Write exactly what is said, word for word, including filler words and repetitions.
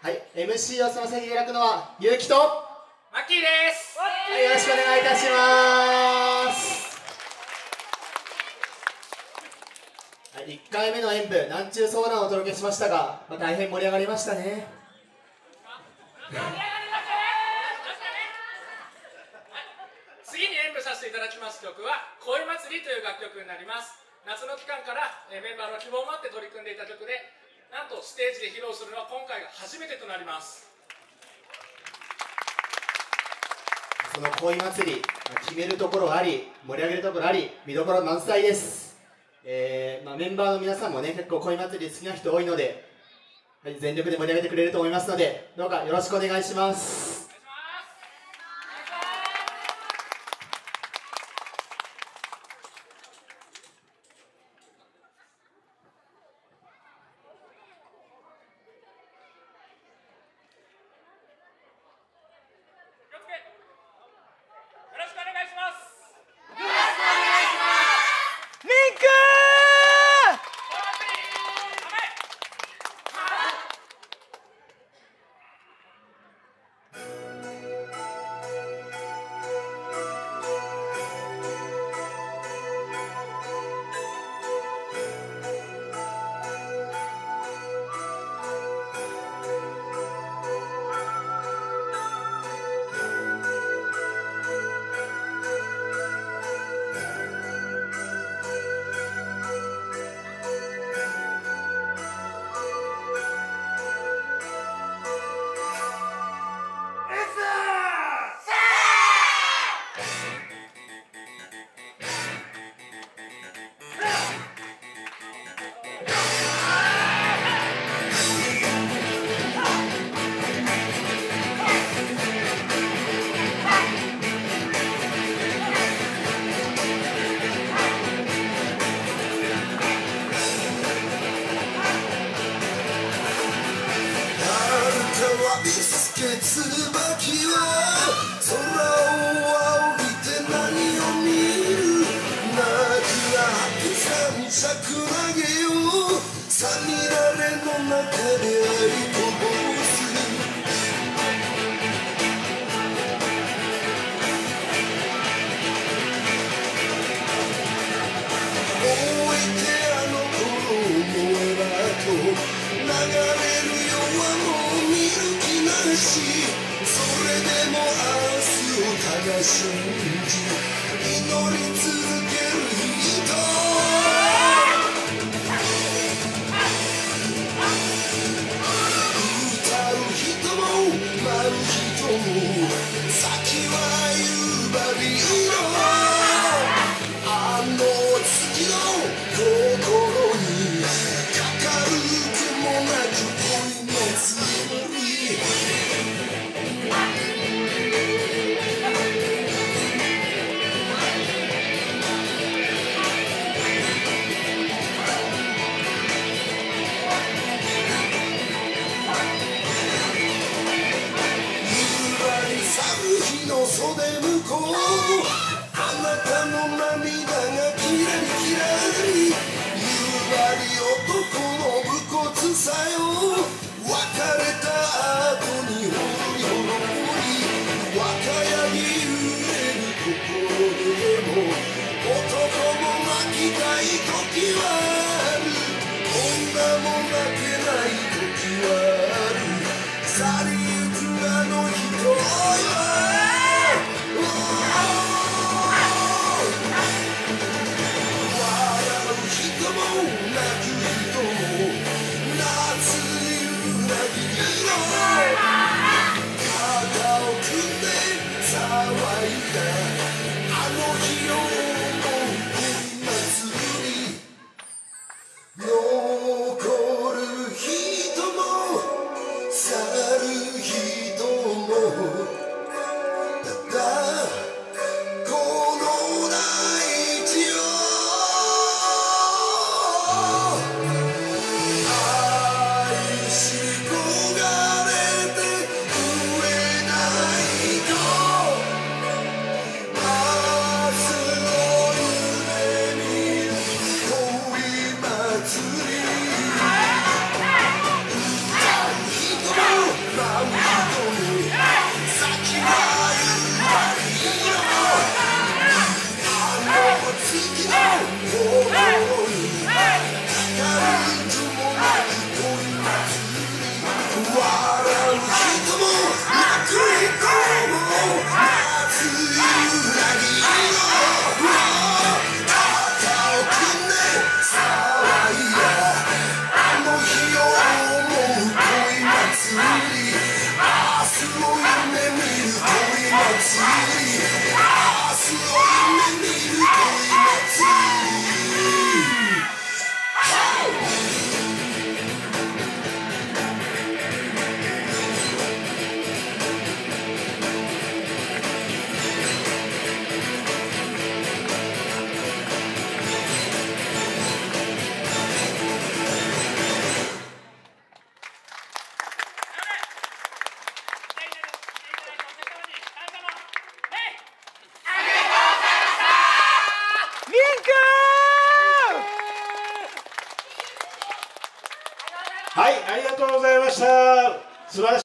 はい、エムシー を務めさせていただくのはゆうきとマッキーです。 はい、よろしくお願いいたします。はい、いっかいめの演舞南中ソーランをお届けしましたが、まあ、大変盛り上がりましたね。 次に演舞させていただきます曲は恋祭りという楽曲になります。夏の期間からメンバーの希望もあって取り組んでいた曲で、なんとステージで披露するのは今回が初めてとなります。 その恋祭り、決めるところあり、盛り上げるところあり、見どころ満載です。えーまあ、メンバーの皆さんもね、結構恋祭り好きな人多いので、はい、全力で盛り上げてくれると思いますので、どうかよろしくお願いします。 椿は空を仰いて何を見る。なじら白三尺投げよう。さみだれの中で愛とぼうする。置いてあの頃思えばと流れるよはもう見る気なし。それでも明日をただ信じ祈り続ける人。歌う人も舞う人も先は夕張色。あの月の心にかかる雲なく恋のつもり。袖向こうあなたの涙がキラリキラリ。夕張男の武骨さよ。別れた後にほろりほろり若柳揺れる心でも男も泣きたい時はある。女も泣けない時はある。去りゆくあの人よ。泣く人も夏はい、ありがとうございました。素晴らしい。